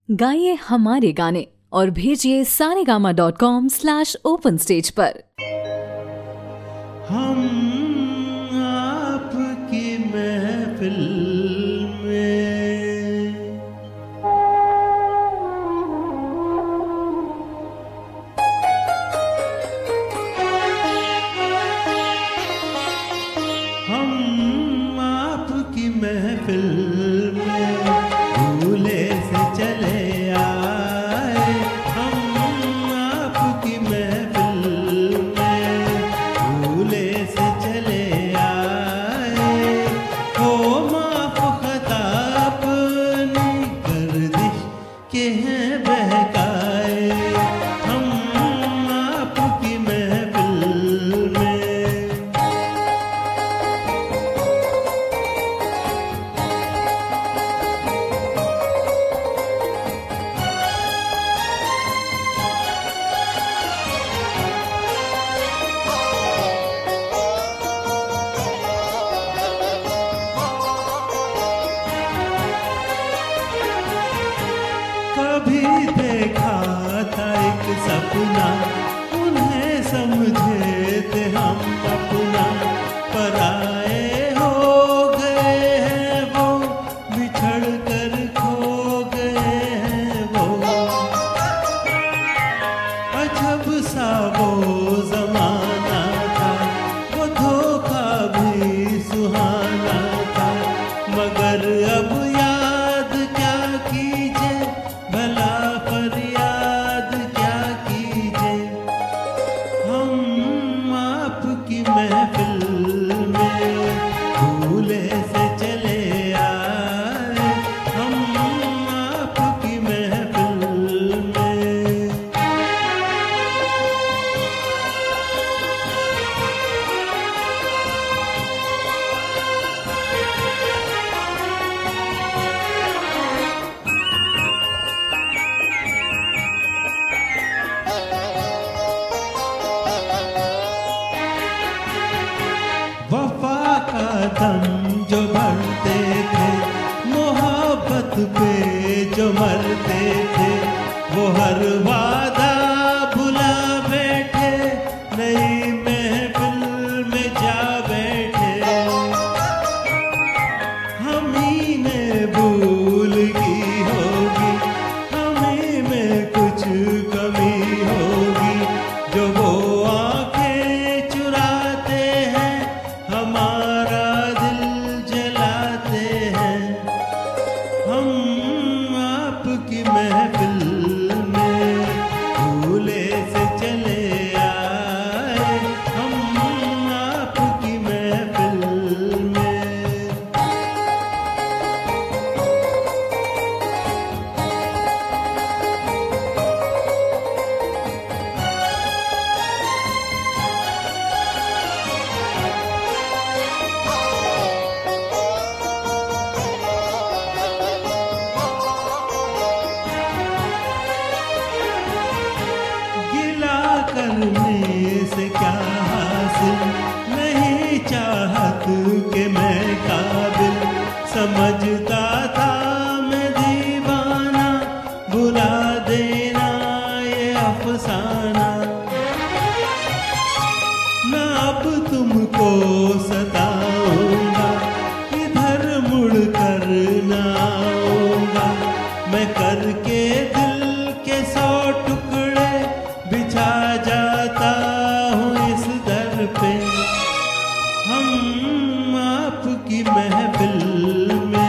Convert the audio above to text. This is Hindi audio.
गाइए हमारे गाने और भेजिए saregama.com/open-stage पर। हम आपकी महफिल में हम आपकी महफिल में भूले से चले आए। हम आपकी महफिल में भूले से चले आए। हो माफ खता अपनी गर्दिश के हैं बहकाए। हम आपकी महफिल में कभी देखा था एक सपना, उन्हें समझे थे हम अपना। पराए हो गए हैं वो, बिछड़ कर खो गए हैं वो। अजब सा वो जमाना था, वो धोखा भी सुहाना था। मगर अब याद क्या कीजिए, भला फरियाद क्या कीजिए। हम आपकी महफिल में भूले से चले आए। हम आपकी महफिल में वफा का दम जो भरते थे, मोहब्बत पे जो मरते थे, वो हर वादा भुला बैठे, नई महफिल में जा बैठे। हम ही ने भूल की होगी, हम ही में कुछ कमी होगी। जो वो आंखें चुराते हैं, हमारा दिल जलाते हैं। हम आपकी महफिल में भूले से चले आए। हम आपकी महफिल में गिला करने से क्या हासिल, नहीं चाहत के मैं काबिल। समझता था मैं दीवाना, भुला देना ये अफसाना। मैं अब तुमको सताऊंगा, इधर मुड़ कर ना आऊंगा। मैं करके दिल के 100 टुकड़े बिछा जाता हूँ इस दर पे। हम आपकी महफिल में